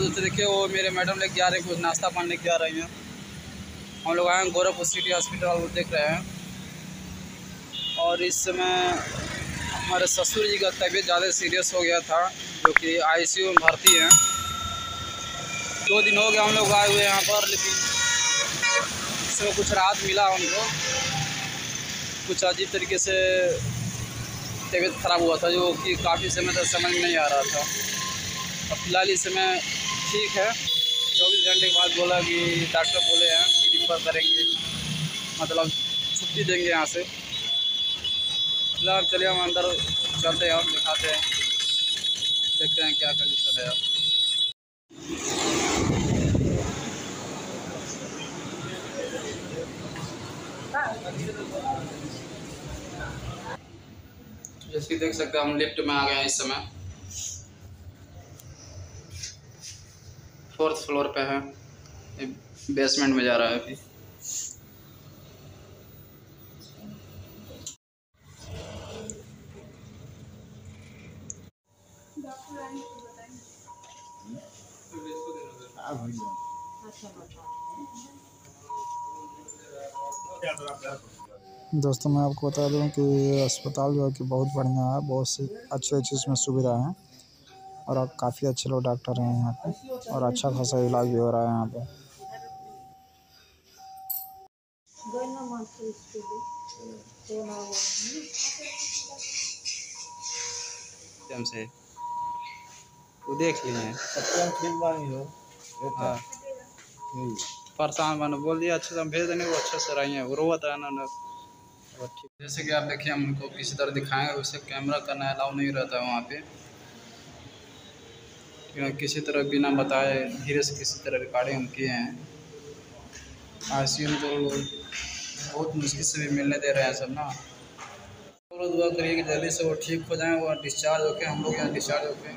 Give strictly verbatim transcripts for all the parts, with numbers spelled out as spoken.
दोस्तों देखिए वो मेरे मैडम लेके जा रहे हैं, कुछ नाश्ता पानी लेके जा रही हैं। हम लोग आए हैं गोरखपुर सिटी हॉस्पिटल देख रहे हैं। और इस समय हमारे ससुर जी का तबीयत ज़्यादा सीरियस हो गया था, जो कि आईसीयू में भर्ती हैं। दो दिन हो गया हम लोग आए हुए यहाँ पर, लेकिन इसमें कुछ राहत मिला उनको। कुछ अजीब तरीके से तबीयत ख़राब हुआ था, जो कि काफ़ी समय तक समझ में नहीं आ रहा था। अब फिलहाल इस समय ठीक है। चौबीस घंटे के बाद बोला कि डॉक्टर बोले हैं कि रिफ़र करेंगे, मतलब छुट्टी देंगे यहाँ से। फिलहाल चलिए हम अंदर चलते हैं और दिखाते हैं, देखते हैं क्या कंडीशन है। जैसे कि देख सकते हैं हम लिफ्ट में आ गए हैं इस समय। फोर्थ फ्लोर पे है, बेसमेंट में जा रहा है अभी। दोस्तों मैं आपको बता दूं कि अस्पताल जो है कि बहुत बढ़िया है, बहुत सी अच्छी अच्छी इसमें सुविधा है और अब काफ़ी अच्छे लोग डॉक्टर हैं यहाँ पे और अच्छा खासा इलाज भी हो रहा है यहाँ पे। से वो देख लिए हाँ, परेशान बनो बोल दिया अच्छे से हम भेज देंगे, वो अच्छे से रही हैं, वो रोता है ना ना। ठीक जैसे कि आप देखिए हम उनको किसी तरह दिखाएंगे, वैसे कैमरा करना अलाउ नहीं रहता है वहाँ पे, क्योंकि किसी तरह बिना बताए धीरे से किसी तरह रिकॉर्डिंग हम किए हैं। आईसीयू में तो बहुत मुश्किल से भी मिलने दे रहे हैं सब ना। तो दुआ करिए कि जल्दी से वो ठीक हो जाएं, वो डिस्चार्ज होके हम लोग यहाँ डिस्चार्ज होके।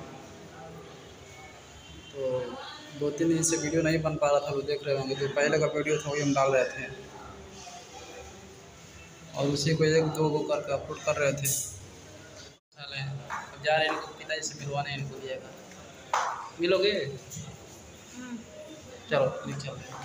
तो दो तीन दिन से वीडियो नहीं बन पा रहा था, वो देख रहे होंगे, जो पहले का वीडियो था वही हम डाल रहे थे और उसी को एक दो गो करके अपलोड कर रहे थे। अब जा रहे हैं इनको पिताजी से मिलवाने, इनको दिएगा। मिलोगे? चलो प्लीज चल रहे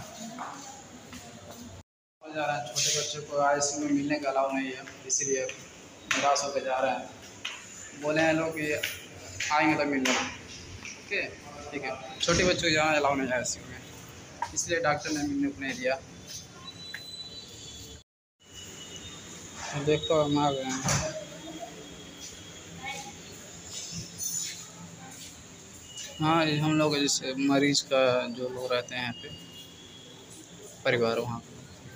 जा रहे हैं। छोटे बच्चों को आईसीयू में मिलने का अलाउ नहीं है, इसीलिए निराश होकर जा रहे हैं। बोले हैं लोग कि आएंगे तो मिल लेंगे। ओके ठीक है, छोटे बच्चों को जाना अलाउ नहीं है आईसीयू में, इसलिए डॉक्टर ने मिलने को नहीं दिया। देखो हम आ गए हैं। हाँ हम लोग जैसे मरीज का जो लोग रहते हैं यहाँ पे परिवार, वहाँ पे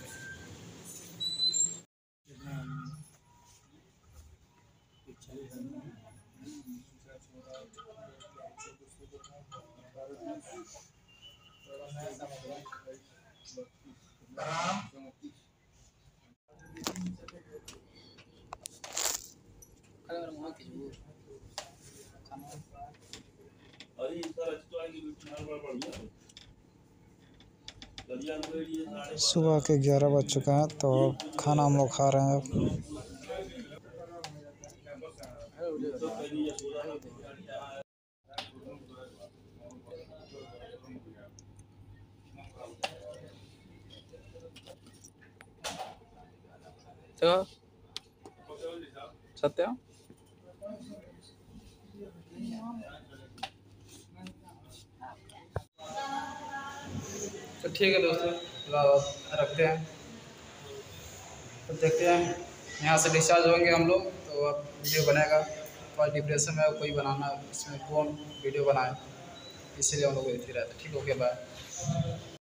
सुबह के ग्यारह बज चुके हैं, तो खाना हम लोग खा रहे हैं। तो सत्य तो ठीक है दोस्तों, रखते हैं। तो देखते हैं यहाँ से डिस्चार्ज होंगे हम लोग, तो अब वीडियो बनेगा। और डिप्रेशन में कोई बनाना, इसमें कौन वीडियो बनाए, इसीलिए हम लोग इधर रहते। ठीक हो गया, बाय।